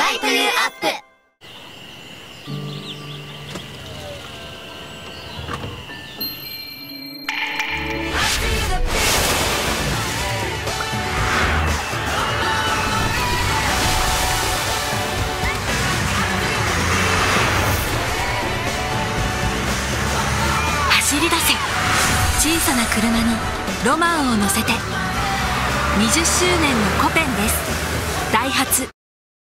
バイプユーアップ。 走り出せ小さな車にロマンを乗せて。20周年のコペンです。ダイハツ